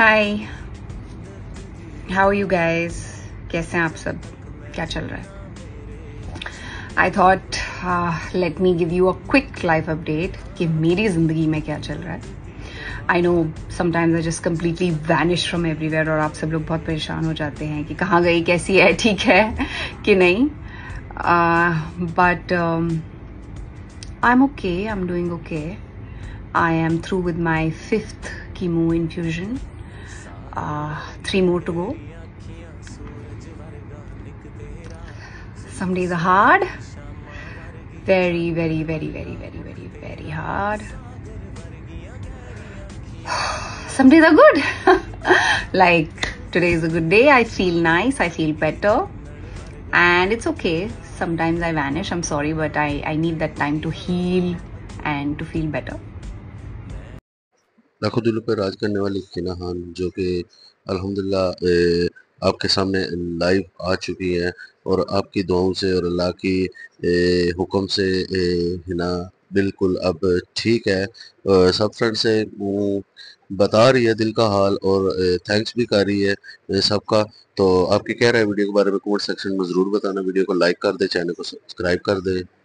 Hi, how you guys? कैसे हैं आप सब? क्या चल रहा है? I thought let me give you a quick life update कि मेरी जिंदगी में क्या चल रहा है. I know sometimes I just completely vanish from everywhere और आप सब लोग बहुत परेशान हो जाते हैं कि कहाँ गई, कैसी है, ठीक है कि नहीं. But I am okay, I am doing okay. I am through with my 5th chemo infusion. 3 more to go. Some days are hard. Very, very, very, very, very, very, very hard. Some days are good. Like today is a good day. I feel nice. I feel better. And it's okay. Sometimes I vanish. I'm sorry, but I need that time to heal and to feel better. लाखों दिलों पर राज करने वाली हिना खान जो कि अल्हम्दुलिल्लाह आपके सामने लाइव आ चुकी हैं और आपकी दुआओं से और अल्लाह की हुक्म से हिना बिल्कुल अब ठीक है. सब फ्रेंड से बता रही है दिल का हाल और थैंक्स भी कर रही है सबका. तो आपकी क्या राय वीडियो के बारे में कमेंट सेक्शन में ज़रूर बताना. वीडियो को लाइक कर दे, चैनल को सब्सक्राइब कर दे.